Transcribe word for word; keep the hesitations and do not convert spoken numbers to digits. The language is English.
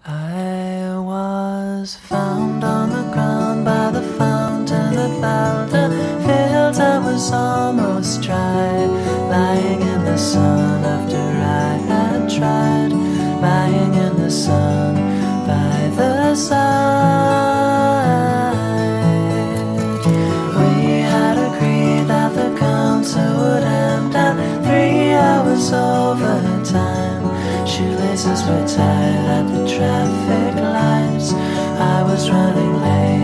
I was found on the ground by the fountain about the fields. I was almost dry, lying in the sun after I had tried, lying in the sun by the side. We had agreed that the concert would end at three hours overtime. Shoelaces were tied at the traffic lights. I was running late.